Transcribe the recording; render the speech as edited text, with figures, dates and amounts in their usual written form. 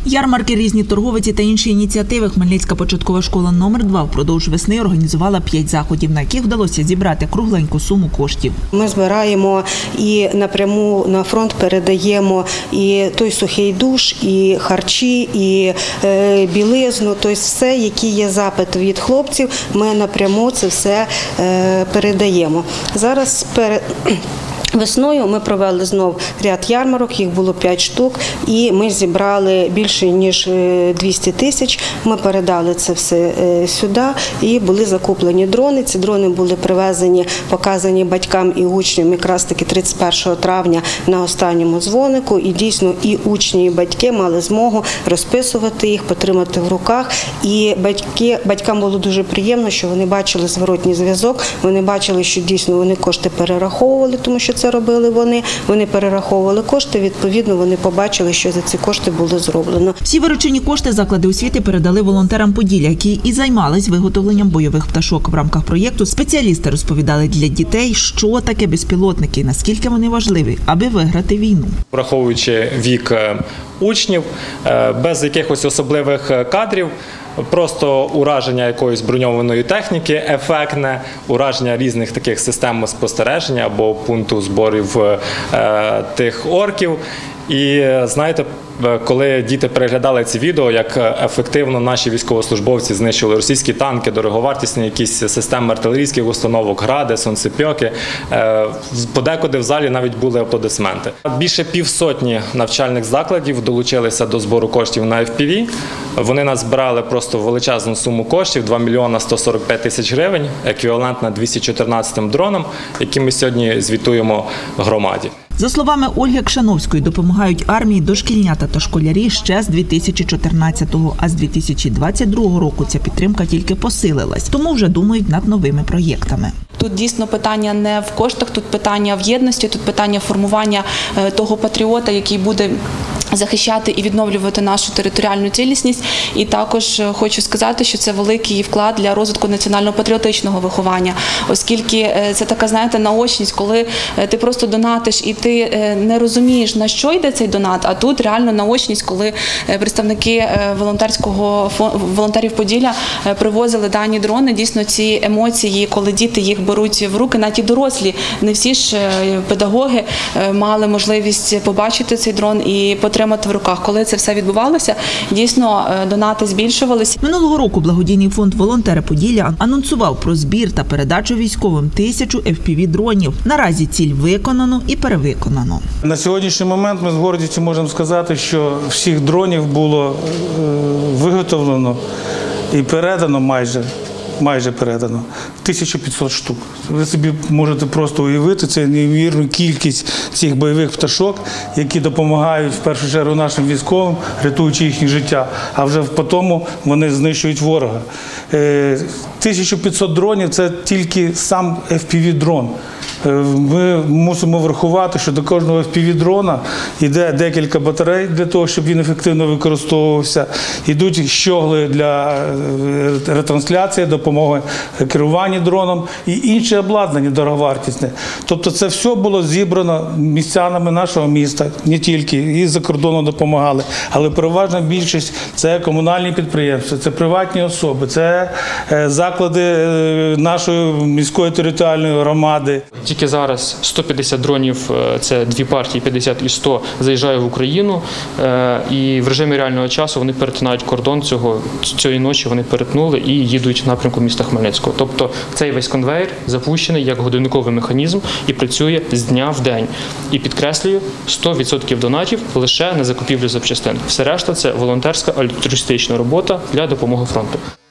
Ярмарки, різні торговиці та інші ініціативи Хмельницька початкова школа номер 2 впродовж весни організувала 5 заходів, на яких вдалося зібрати кругленьку суму коштів. Ми збираємо і напряму на фронт передаємо і той сухий душ, і харчі, і білизну, тобто все, які є запит від хлопців, ми напряму це все передаємо. Зараз весною ми провели знов ряд ярмарок, їх було 5 штук, і ми зібрали більше, ніж 200 тисяч. Ми передали це все сюди, і були закуплені дрони. Ці дрони були привезені, показані батькам і учням якраз таки 31 травня на останньому дзвонику. І дійсно і учні, і батьки мали змогу розписувати їх, потримати в руках. І батькам було дуже приємно, що вони бачили зворотній зв'язок, вони бачили, що дійсно вони кошти перераховували, тому що це робили вони перераховували кошти, відповідно вони побачили, що за ці кошти було зроблено. Всі виручені кошти заклади освіти передали волонтерам Поділля, які і займались виготовленням бойових пташок. В рамках проєкту спеціалісти розповідали для дітей, що таке безпілотники, наскільки вони важливі, аби виграти війну. Враховуючи вік учнів, без якихось особливих кадрів, просто ураження якоїсь броньованої техніки, ефектне, ураження різних таких систем спостереження або пункту зборів тих орків. І знаєте, коли діти переглядали ці відео, як ефективно наші військовослужбовці знищили російські танки, дороговартісні якісь системи артилерійських установок, гради, сонцепьоки, подекуди в залі навіть були аплодисменти. Більше півсотні навчальних закладів долучилися до збору коштів на FPV. Вони назбирали просто величезну суму коштів – 2 мільйона 145 тисяч гривень, еквівалентна 214 дронам, які ми сьогодні звітуємо громаді. За словами Ольги Кшановської, допомагають армії дошкільнята та школярі ще з 2014-го, а з 2022 року ця підтримка тільки посилилась, тому вже думають над новими проєктами. Тут дійсно питання не в коштах, тут питання в єдності, тут питання формування того патріота, який буде захищати і відновлювати нашу територіальну цілісність. І також хочу сказати, що це великий вклад для розвитку національно-патріотичного виховання, оскільки це така, знаєте, наочність, коли ти просто донатиш і ти не розумієш, на що йде цей донат, а тут реально наочність, коли представники волонтерів Поділля привозили дані дрони, дійсно ці емоції, коли діти їх беруть в руки, навіть і дорослі, не всі ж педагоги мали можливість побачити цей дрон і потримати в руках. Коли це все відбувалося, дійсно донати збільшувалися. Минулого року благодійний фонд «Волонтери Поділля» анонсував про збір та передачу військовим 1000 FPV-дронів. Наразі ціль виконано і перевиконано. На сьогоднішній момент ми з гордістю можемо сказати, що всіх дронів було виготовлено і передано майже передано 1500 штук. Ви собі можете просто уявити, це неймовірну кількість цих бойових пташок, які допомагають в першу чергу нашим військовим, рятуючи їхнє життя, а вже потім вони знищують ворога. 1500 дронів – це тільки сам FPV-дрон. Ми мусимо врахувати, що до кожного FPV-дрона йде декілька батарей для того, щоб він ефективно використовувався. Йдуть щогли для ретрансляції, допомоги керуванню дроном і інше обладнання дороговартісне. Тобто це все було зібрано містянами нашого міста, не тільки, і за кордону допомагали. Але переважна більшість – це комунальні підприємства, це приватні особи, це заклади нашої міської територіальної громади. Тільки зараз 150 дронів, це дві партії, 50 і 100, заїжджає в Україну, і в режимі реального часу вони перетинають кордон цієї ночі, вони перетнули і їдуть в напрямку міста Хмельницького. Тобто цей весь конвейер запущений як годинниковий механізм і працює з дня в день. І підкреслюю, 100% донатів лише на закупівлю запчастин. Все решта – це волонтерська альтруїстична робота для допомоги фронту.